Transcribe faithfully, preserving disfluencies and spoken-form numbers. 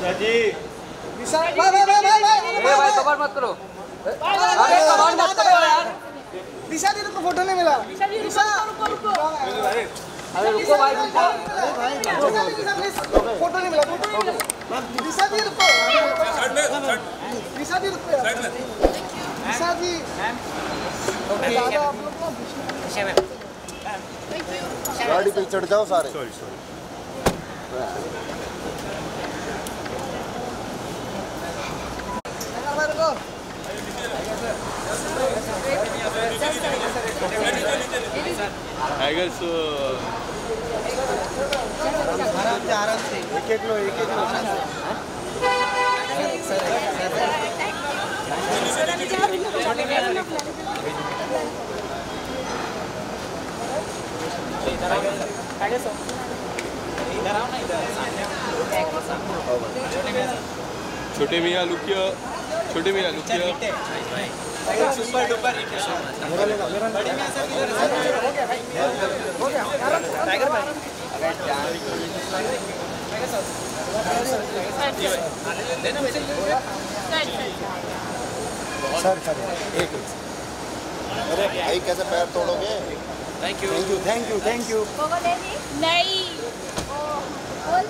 जी भाई भाई भाई भाई भाई भाई कवर मत करो, अरे कवर मत करो यार। दिशा दी को फोटो नहीं मिला। दिशा रुको रुको अरे रुको भाई, फोटो नहीं मिला। दिशा दी रुको, दिशा दी रुको, दिशा दी दादा आप लोग गाड़ी पे चढ़ जाओ सारे। सॉरी सॉरी I guess आराम से आराम से एक एक लो एक एक लो छोटे मियाँ लुकिया, छोटे मियाँ लुकिया। सुपर डुपर मेरा लेना मेरा बड़ी में सर किधर हो गया टाइगर भाई सर सर एक अरे भाई कैसे पैर तोड़ोगे? Thank you thank you thank you नहीं